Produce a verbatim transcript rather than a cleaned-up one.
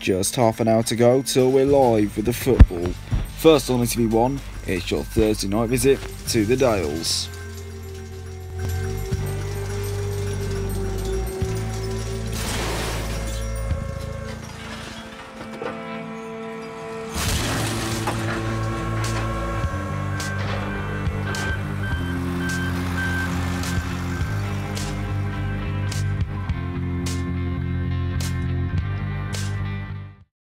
just half an hour to go till we're live with the football. First on E T V one, it's your Thursday night visit to the Dales.